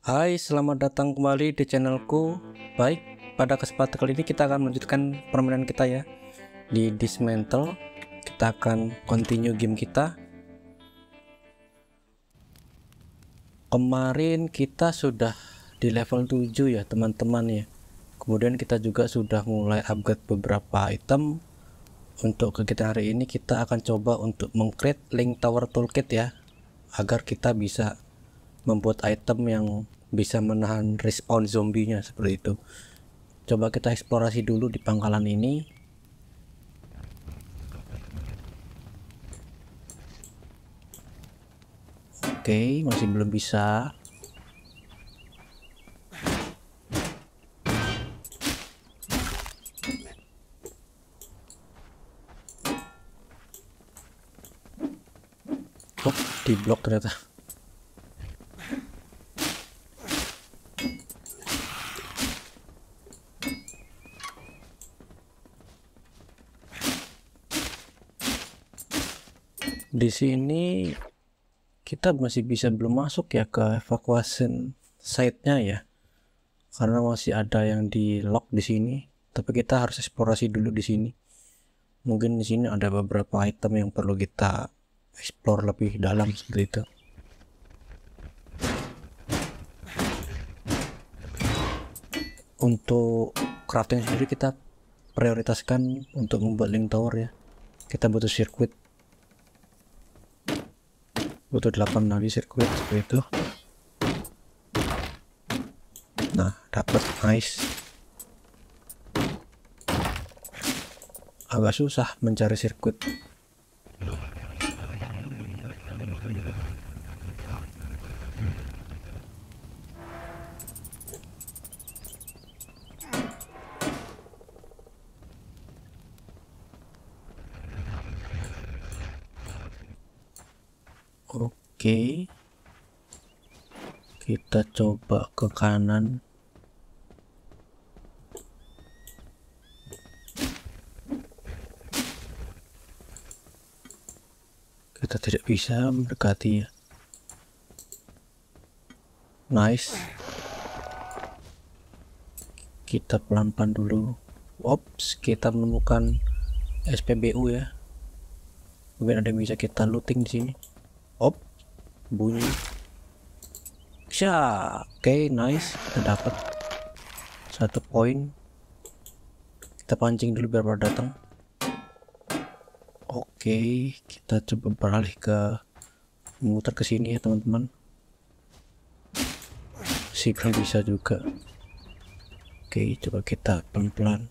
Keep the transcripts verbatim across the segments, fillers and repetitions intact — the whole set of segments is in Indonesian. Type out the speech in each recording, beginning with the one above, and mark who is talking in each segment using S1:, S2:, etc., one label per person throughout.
S1: Hai, selamat datang kembali di channelku. Baik, pada kesempatan kali ini kita akan melanjutkan permainan kita ya di Dismantle. Kita akan continue game kita. Kemarin kita sudah di level tujuh ya teman-teman ya. Kemudian kita juga sudah mulai upgrade beberapa item. Untuk kegiatan hari ini kita akan coba untuk meng-create Link Tower Toolkit ya, agar kita bisa membuat item yang bisa menahan respawn zombinya seperti itu. Coba kita eksplorasi dulu di pangkalan ini. Oke, masih belum bisa. Oh, di blok ternyata. Di sini kita masih bisa belum masuk ya ke evacuation site-nya ya, karena masih ada yang di lock di sini. Tapi kita harus eksplorasi dulu di sini. Mungkin di sini ada beberapa item yang perlu kita explore lebih dalam seperti itu. Untuk crafting sendiri kita prioritaskan untuk membuat link tower ya. Kita butuh sirkuit, butuh delapan lagi sirkuit seperti itu. Nah, dapat, nice. Agak susah mencari sirkuit. Oke, kita coba ke kanan. Kita tidak bisa mendekati ya. Nice. Kita pelan-pelan dulu. Ops, kita menemukan S P B U ya. Mungkin ada yang bisa kita looting di sini. Op, bunyi. Sya, oke, okay, nice. Kita dapat satu poin. Kita pancing dulu biar pada datang. Oke, okay, kita coba beralih ke muter ke sini ya teman-teman. Si belum bisa juga. Oke, okay, coba kita pelan-pelan.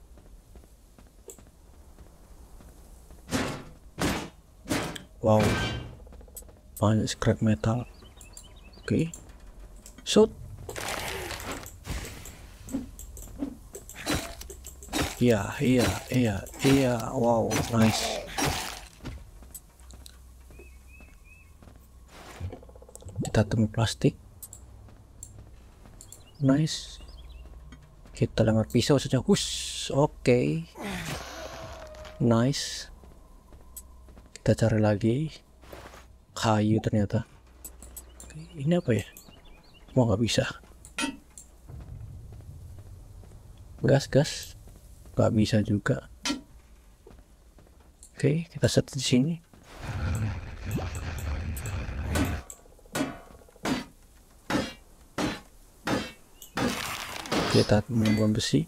S1: Wow, banyak scrap metal. Oke, okay. Shoot. Iya, iya, iya, iya. Wow, nice. Kita temu plastik. Nice. Kita lempar pisau saja. Hush. Oke. Okay. Nice. Kita cari lagi. Kayu ternyata. Ini apa ya? Mau nggak bisa. Gas, gas. Nggak bisa juga. Oke, kita set di sini. Kita membuang besi.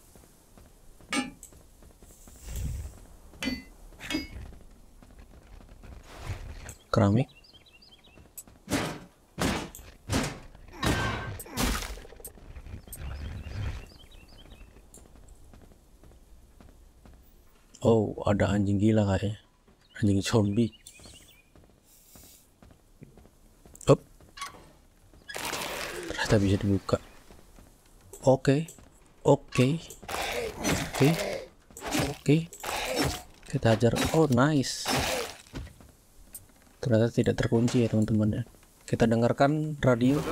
S1: Keramik. Oh, ada anjing gila kayaknya. Anjing zombie. Up. Ternyata bisa dibuka. Oke. Oke. Oke. Oke. Kita ajar. Oh, nice. Ternyata tidak terkunci ya teman-teman ya. Kita dengarkan radio.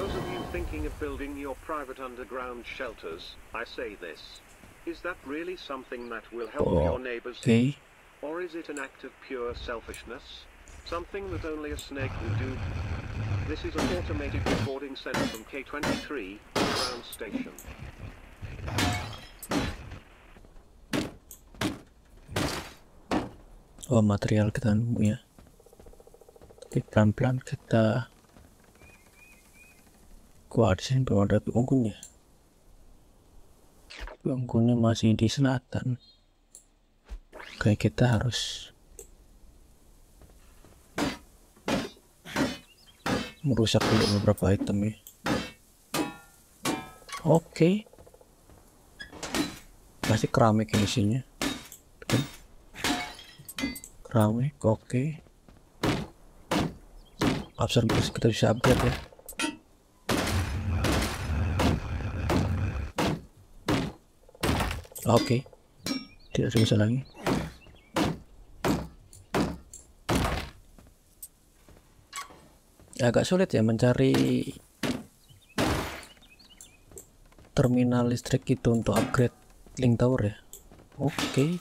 S2: Is that really something that will help
S1: Oh,
S2: your neighbors?
S1: okay.
S2: Or is it an act of pure selfishness? Something that only a snake would do? This is an automated recording center from K twenty-three, ground station.
S1: Oh, material kita nemu ya. Tapi pelan-pelan kita. Wah, di sini belum ada unggunnya. Unggunnya masih di selatan. Kayak kita harus merusak dulu beberapa item ya. Oke. Pasti keramik ini isinya. Keramik, oke. Absorbers kita bisa upgrade ya. Oke. Tidak bisa lagi. Agak sulit ya mencari terminal listrik itu untuk upgrade link tower ya. Oke.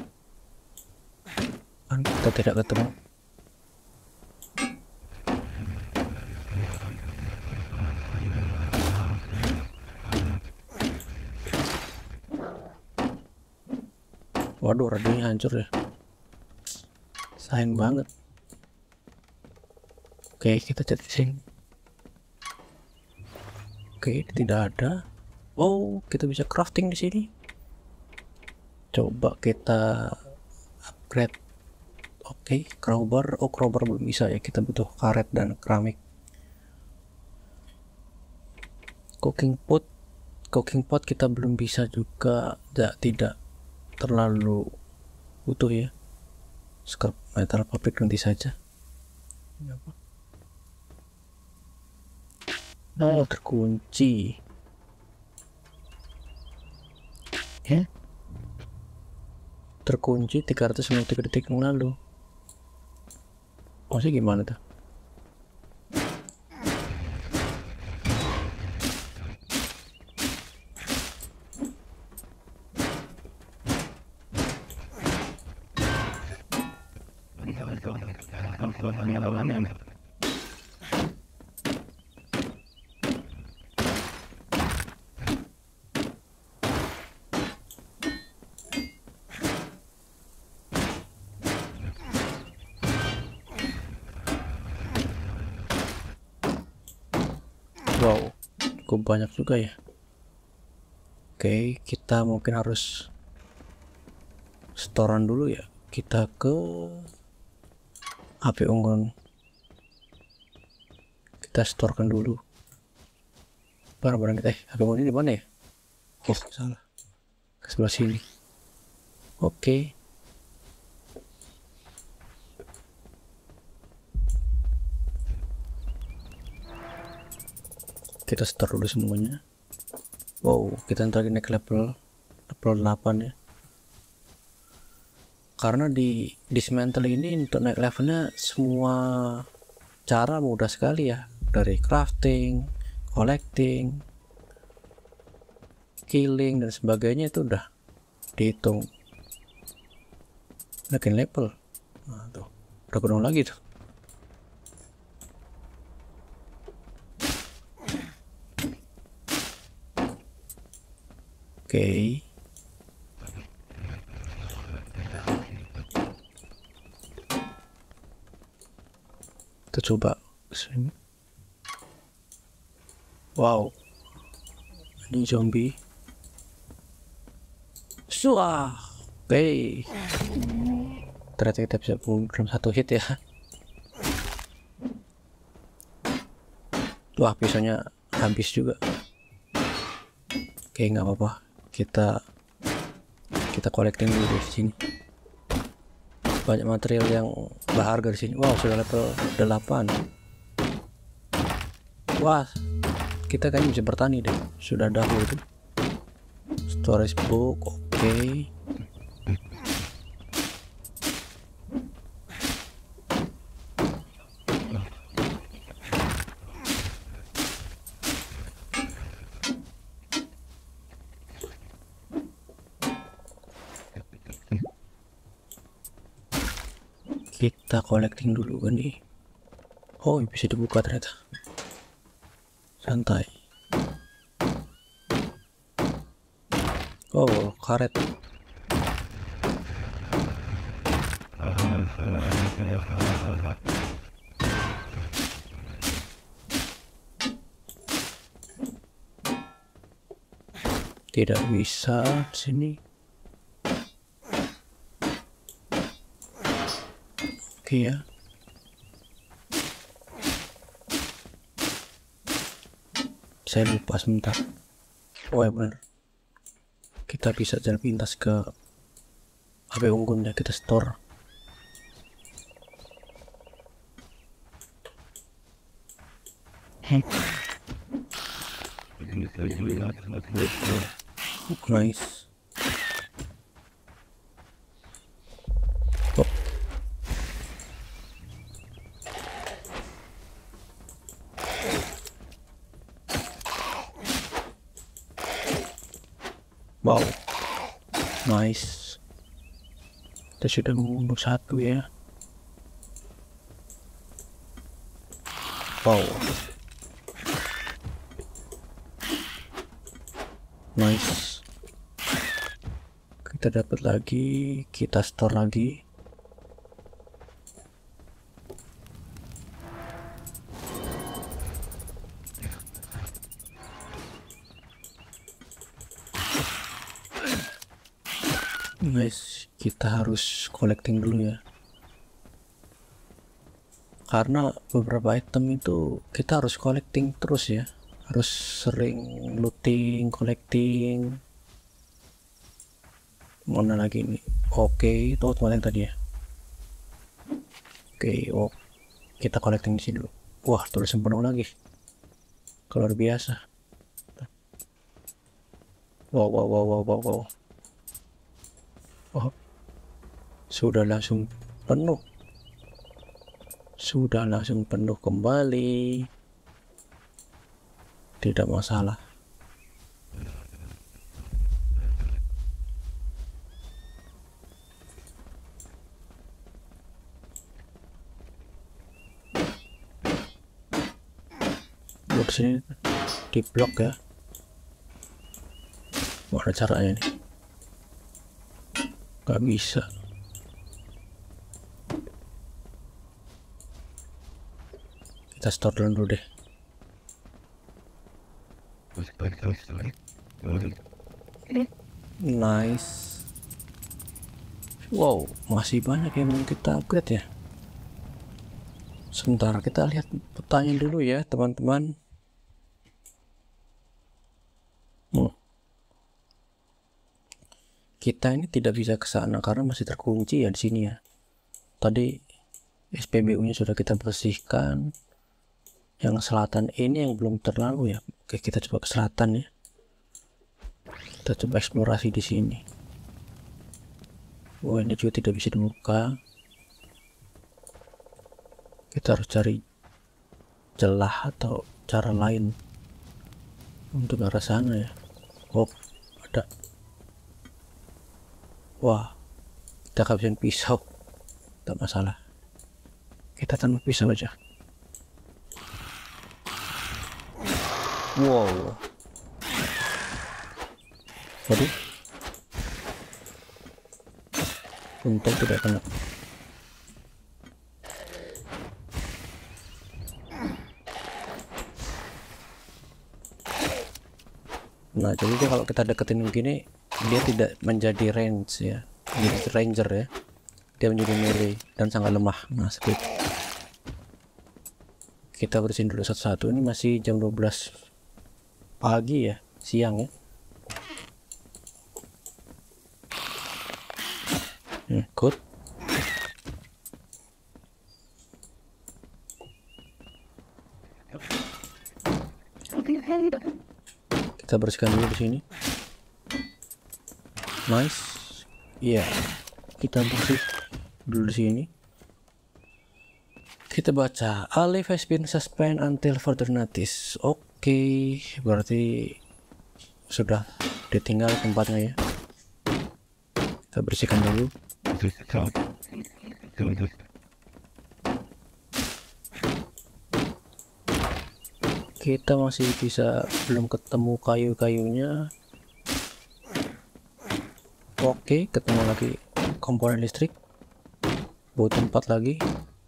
S1: Kan kita tidak ketemu. Waduh, radionya hancur ya. Sayang banget. Oke, kita cek di sini. Oke, tidak ada. Oh, kita bisa crafting di sini. Coba kita upgrade. Oke, crowbar. Oh, crowbar belum bisa ya. Kita butuh karet dan keramik. Cooking pot. Cooking pot kita belum bisa juga. Tidak, tidak terlalu butuh ya. Scrap metal pabrik nanti saja. Ini apa? Oh, terkunci. Ya? Terkunci tiga ratus sembilan puluh tiga detik yang lalu. Maksudnya gimana tuh? Wow, cukup banyak juga ya. Oke, kita mungkin harus storean dulu ya. Kita ke H P unggun. Kita storekan dulu barang-barang kita. Eh, H P unggun ini di mana ya? Oh, salah. Ke sebelah sini. Oke. Kita store dulu semuanya. Wow, kita ntar lagi naik level level delapan ya. Karena di dismantle ini untuk naik levelnya semua cara mudah sekali ya. Dari crafting, collecting, killing dan sebagainya itu udah dihitung. Naikin level. Nah, tuh. Udah gunung lagi tuh. Oke. Okay. Kita coba sini. Wow. Ini zombie. Suah. Oke. Okay. Ternyata kita bisa bunuh dalam satu hit ya. Wah, pisaunya habis juga. Oke, okay, nggak apa-apa. Kita kita collecting dulu di sini. Banyak material yang berharga di sini. Wow, sudah level delapan. Wah, kita kayaknya bisa bertani deh. Sudah dahulu itu. Storage book, oke. Okay. Kita collecting dulu kan nih. Oh, bisa dibuka ternyata. santai. Oh, karet. Tidak bisa sini. Oke ya. Saya lupa sebentar. Oh ya benar. Kita bisa jalan pintas ke H P Unggun ya, kita store. Nice. Oh. Wow, nice. Kita sudah membunuh satu ya. Wow, nice. Kita dapat lagi, kita store lagi. Guys, kita harus collecting dulu ya, karena beberapa item itu kita harus collecting terus ya, harus sering looting, collecting. Mana lagi nih? Oke, itu teman yang tadi ya. Oke, oh kita collecting di sini dulu. Wah, tulisan penuh lagi, luar biasa. Wow wow wow wow wow wow. Oh, sudah langsung penuh. Sudah langsung penuh kembali. Tidak masalah. Buat sini di blok ya. Mana caranya nih? Gak bisa. Kita store dulu deh. Nice. Wow, masih banyak yang belum kita upgrade ya. Sebentar, kita lihat petanya dulu ya teman-teman. Hmm. Kita ini tidak bisa ke sana karena masih terkunci ya di sini ya. Tadi S P B U-nya sudah kita bersihkan. Yang selatan ini yang belum terlalu ya. Oke, kita coba ke selatan ya. Kita coba eksplorasi di sini. Oh, ini juga tidak bisa dibuka. Kita harus cari celah atau cara lain untuk ke arah sana ya. Oh, ada. Wah, kita kehabisan pisau. Tak masalah, kita tanpa pisau aja. Wow, waduh, untung tidak kena. Nah, jadi dia kalau kita deketin begini, dia tidak menjadi range ya, jadi ranger ya, dia menjadi melee dan sangat lemah. Nah, seperti itu. Kita bersihin dulu satu-satu. Ini masih jam dua belas pagi ya, siang ya. Hmm, good. Kita bersihkan dulu di sini. Nice. Iya, yeah. Kita bersih dulu di sini. Kita baca, Alif has been suspended until further notice. Oke, okay, berarti sudah ditinggal tempatnya ya. Kita bersihkan dulu. Kita masih bisa, belum ketemu kayu-kayunya. Oke, ketemu lagi komponen listrik. Butuh empat lagi.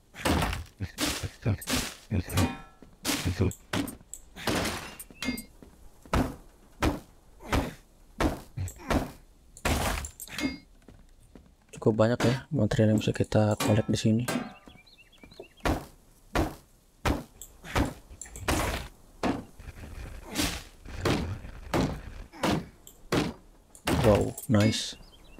S1: Cukup banyak ya material yang bisa kita collect di sini. Wow, nice.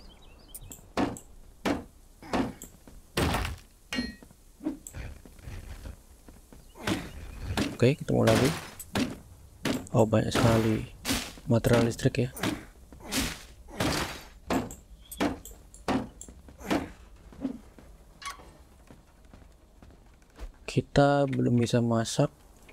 S1: Oke, ketemu lagi. Oh, banyak sekali material listrik ya. Kita belum bisa masak.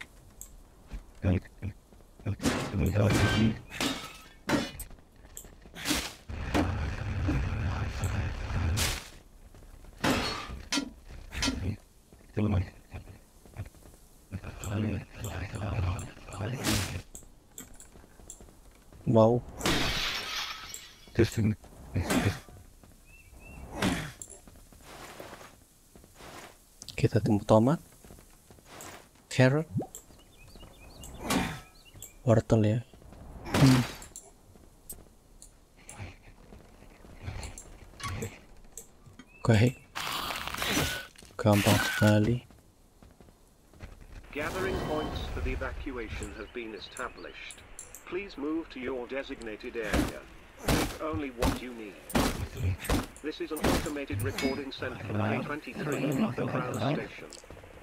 S1: Wow. Kita tumbuh tomat, carrot, wortel ya. Hmm. Oke, gampang sekali.
S2: Gathering points for the evacuation have been established. Please move to your designated area. Take only what you need. This is an automated recording sent from K twenty-three, the ground station.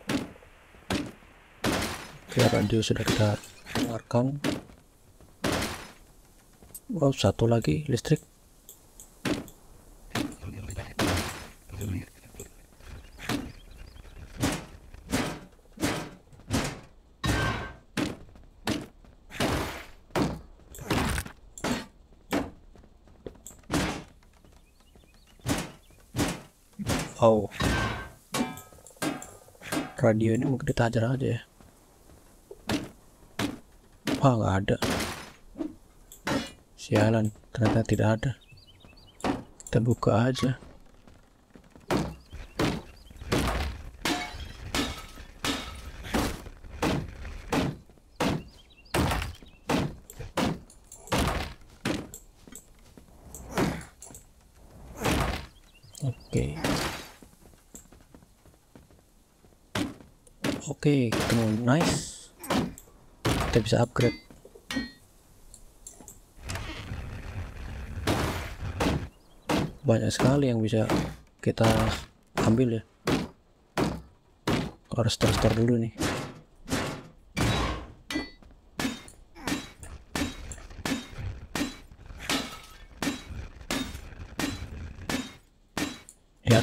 S1: Oke, radio sudah kita keluarkan. Wow, satu lagi listrik. Oh, radio ini mungkin kita ajar aja ya. Wah, nggak ada. Sialan, ternyata tidak ada. Kita buka aja. Oke. Oke, ketemu. Nice. Kita bisa upgrade. Banyak sekali yang bisa kita ambil ya. Harus store-store dulu nih. Lihat.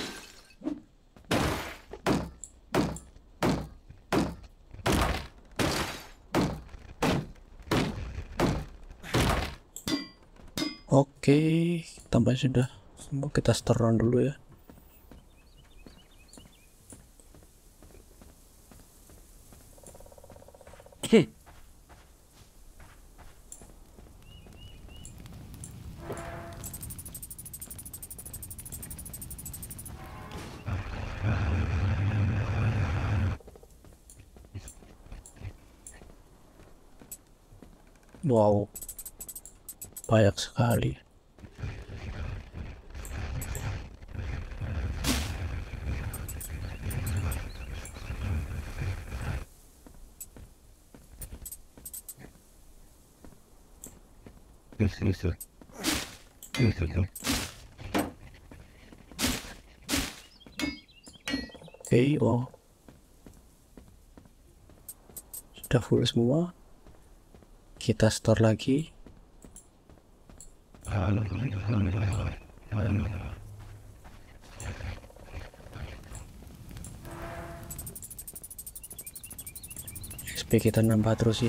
S1: Oke, tambah sudah. Semua kita store dulu ya. Wow, banyak sekali. Oke, wow, sudah full semua. Kita store lagi. X P kita nambah terus ya.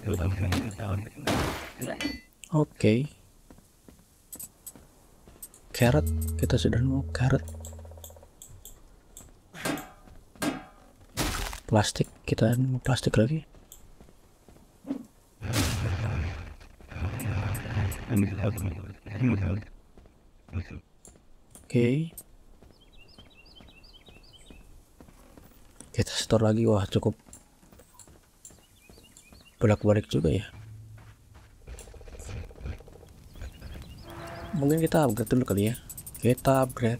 S1: Oke. Carrot, kita sudah nemu carrot. Plastik, kita nemu plastik lagi. Oke. Okay. Kita store lagi. Wah, cukup bolak-balik juga ya. Mungkin kita upgrade dulu kali ya. Kita upgrade.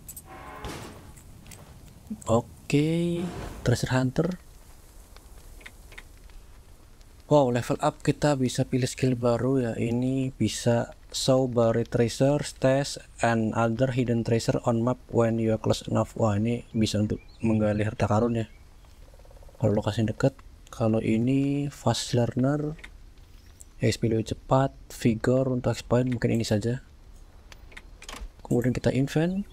S1: Oke, okay. Treasure Hunter. Wow, level up kita bisa pilih skill baru ya. Ini bisa show buried treasure, stash, and other hidden treasure on map when you are close enough. Wah, ini bisa untuk menggali harta karun ya. Kalau lokasi dekat. Kalau ini fast learner, X P lebih cepat, vigor untuk expand, mungkin ini saja. Kemudian kita invent.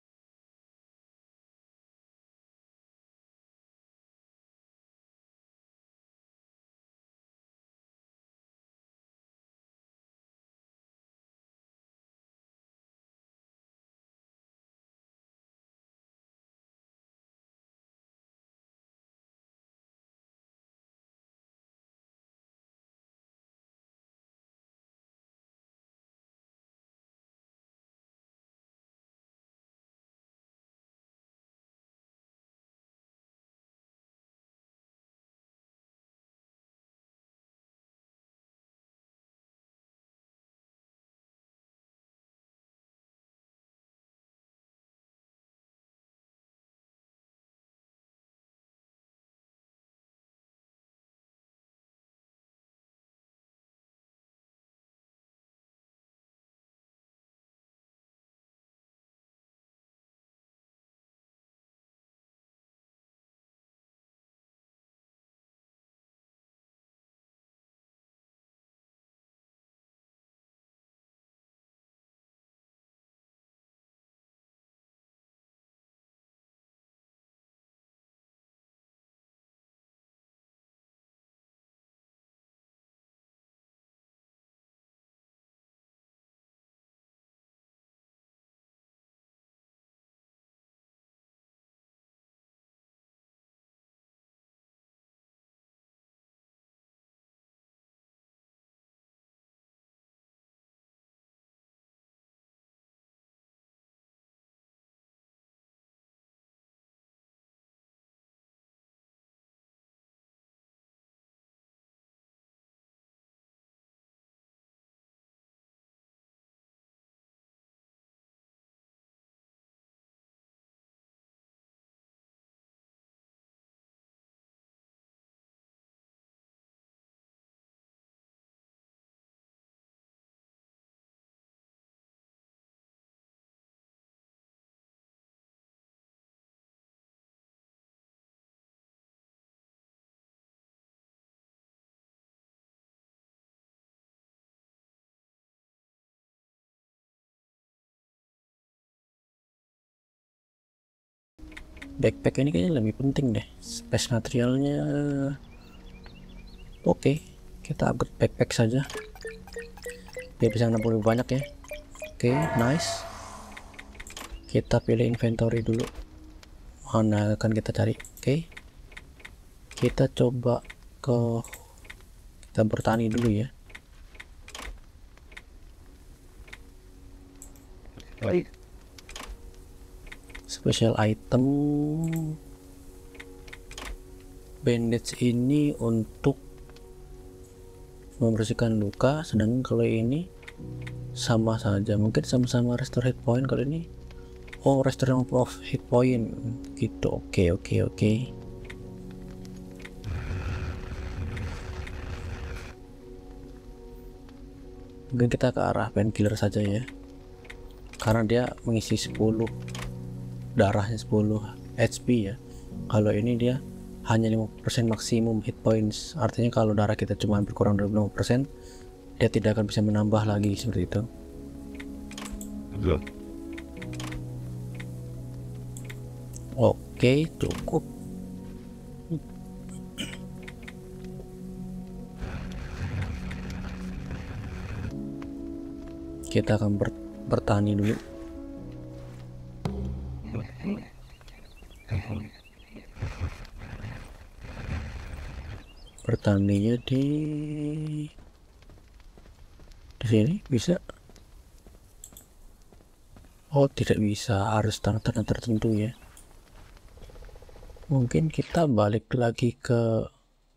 S1: Backpack ini kayaknya lebih penting deh, space materialnya. Oke, okay. Kita upgrade backpack saja, dia bisa enam puluh banyak ya. Oke, okay, nice. Kita pilih inventory dulu, mana akan kita cari. Oke, okay. Kita coba ke, kita bertani dulu ya. Baik. Special item bandage ini untuk membersihkan luka, sedangkan kalau ini sama saja, mungkin sama-sama restore hit point. Kalau ini oh restore of hit point gitu. Oke oke oke. Mungkin kita ke arah painkiller saja ya, karena dia mengisi sepuluh darahnya, sepuluh H P ya. Kalau ini dia hanya lima puluh persen maksimum hit points, artinya kalau darah kita cuma berkurang dari lima puluh persen, dia tidak akan bisa menambah lagi seperti itu. Betul. Oke, cukup. Kita akan ber bertani dulu. Pertaniannya di di sini bisa. Oh, tidak bisa, harus tanah-tanah tertentu ya. Mungkin kita balik lagi ke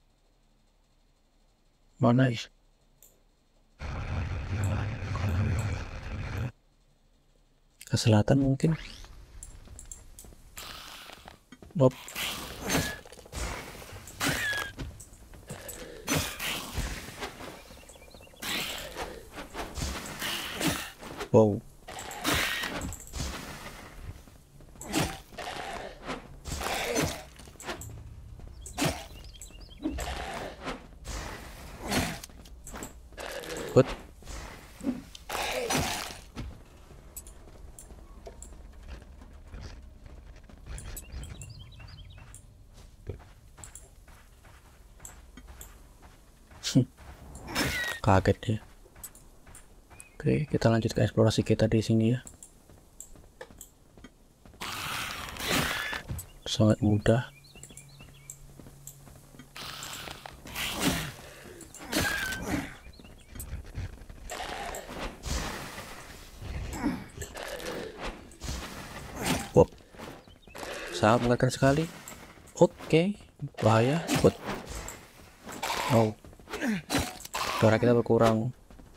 S1: mana ya? Ke selatan mungkin. Bob. Wow. Good. Kaget ya. Oke, kita lanjut ke eksplorasi kita di sini ya. Sangat mudah. Wow. Sangat mengerikan sekali. Oke, bahaya. Good. Oh, darah kita berkurang.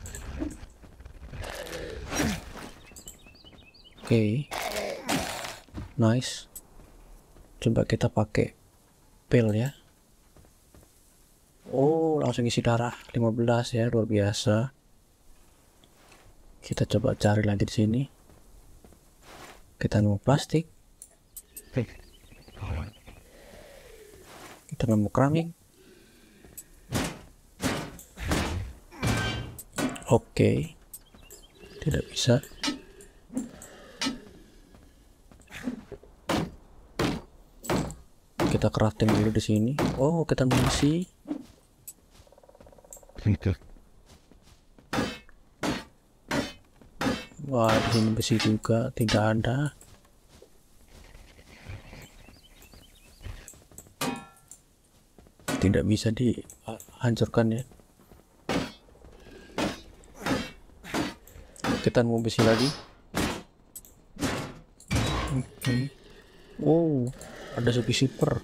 S1: Oke, okay. Nice. Coba kita pakai pil ya. Oh, langsung isi darah lima belas ya, luar biasa. Kita coba cari lagi di sini. Kita nemu plastik. Kita nemu keramik. Oke, okay. Tidak bisa. Kita crafting dulu di sini. Oh, kita mengisi. Wah, di sini besi juga tidak ada. Tidak bisa dihancurkan ya. Kita mau besi lagi. Oke. Okay. Oh, ada suki super.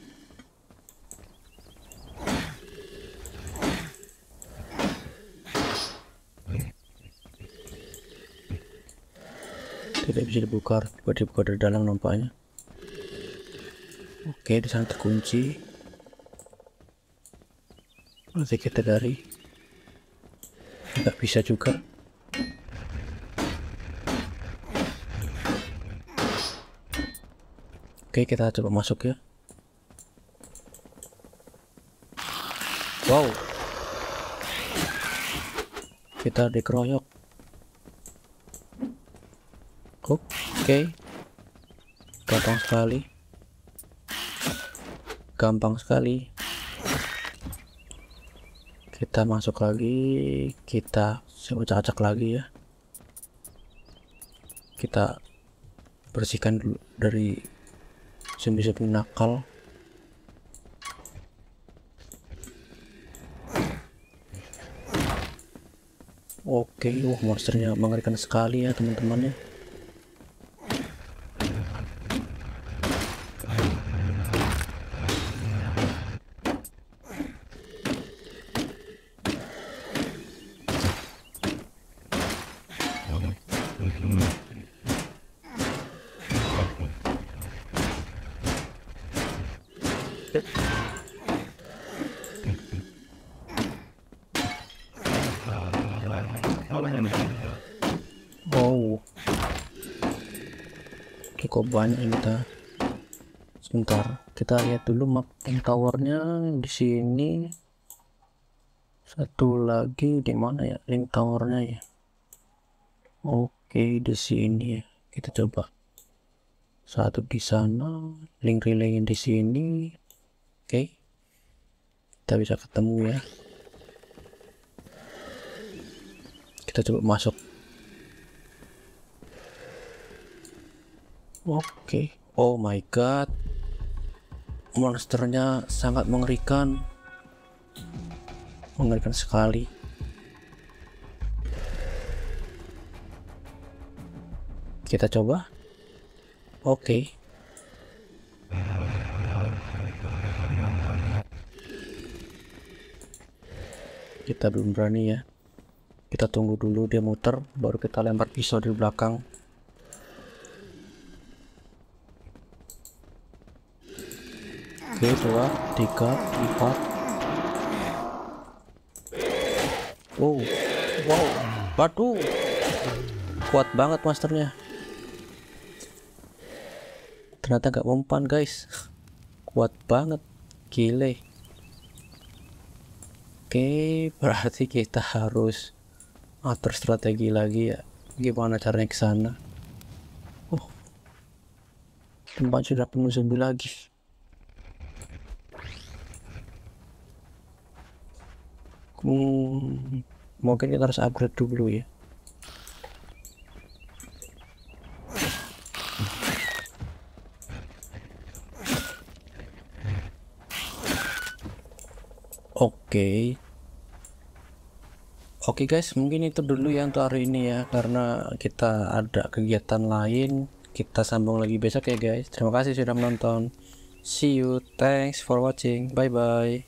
S1: Tidak bisa dibuka, buat dibuka dari dalam nampaknya. Oke, di sana terkunci. Nanti kita dari nggak bisa juga. Oke, kita coba masuk ya. Wow, kita dikeroyok. Oke, gampang sekali, gampang sekali. Kita masuk lagi, kita coba acak lagi ya. Kita bersihkan dulu dari zombie-zombie nakal. Oke, wah monsternya mengerikan sekali ya teman-teman ya. Wow, cukup banyak kita. Sebentar, kita lihat dulu map towernya di sini. Satu lagi di mana ya link towernya ya? Oke, di sini ya. Kita coba. Satu di sana, link relay di sini. Oke, kita bisa ketemu ya. Kita coba masuk. Oke, Oh my god, monsternya sangat mengerikan, mengerikan sekali. Kita coba. Oke. Okay. Kita belum berani ya. Kita tunggu dulu dia muter, baru kita lempar pisau di belakang. Oke, dua, tiga, empat. Oh, wow, waduh, kuat banget monsternya. Ternyata gak mempan guys, kuat banget, gile. Oke, berarti kita harus atur strategi lagi ya. Gimana caranya ke sana? Oh, tempat sudah penuh zombie lagi. Hmm, mungkin kita harus upgrade dulu ya. Oke. Oke guys, mungkin itu dulu ya untuk hari ini ya, karena kita ada kegiatan lain. Kita sambung lagi besok ya guys. Terima kasih sudah menonton. See you, thanks for watching, bye bye.